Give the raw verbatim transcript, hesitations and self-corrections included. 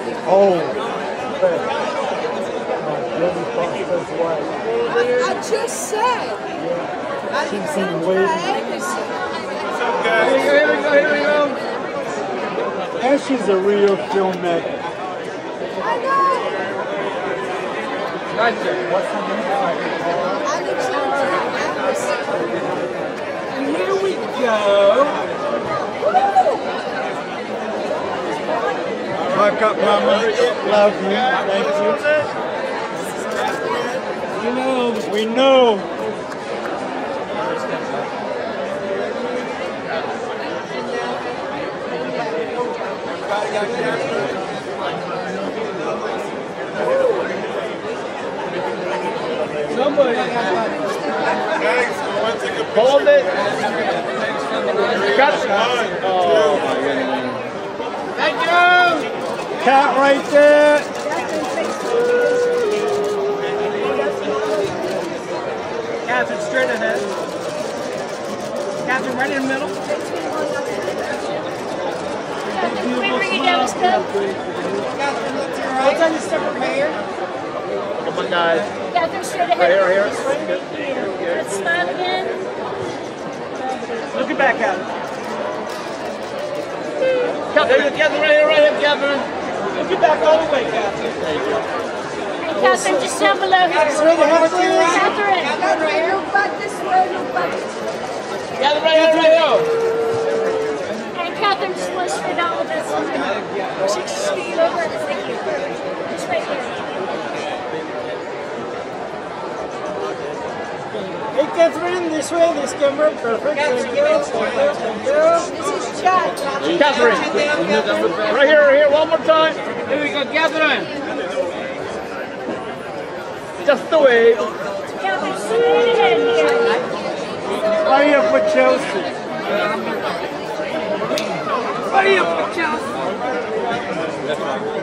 Oh. I just said. She's been waiting. Here we go, here we go, here we go. And she's a real filmmaker. I know. Nice. What's her name? And here we go. Back up, Mama. Love you. Thank you. You know. We know. Somebody. Hold it. Got it. Oh my goodness. Thank you. Cat right there. Catherine, straight ahead. Catherine, right in the middle. Catherine, look to your right. What's on your separate hair? Come on, guys. Catherine, straight ahead. Right here, right here. Let's smile again. Look it back, Catherine. Catherine, Catherine, right here, right here, Catherine. Look it back all the way, Catherine. There you go. And Catherine, just down below here. Catherine, Catherine. Catherine, look back this way, look back. Catherine, right here, right here. And Catherine, just one straight down with us. Six feet over. Thank you. Just right here. Hey, Catherine, this way, this camera. Perfect. Thank you. Thank you. This is Chad. Catherine. Right here, right here, one more time. Here we go, Catherine. Just the way. Catherine, straight ahead here. Hurry up with Chelsea. Hurry up, Chelsea.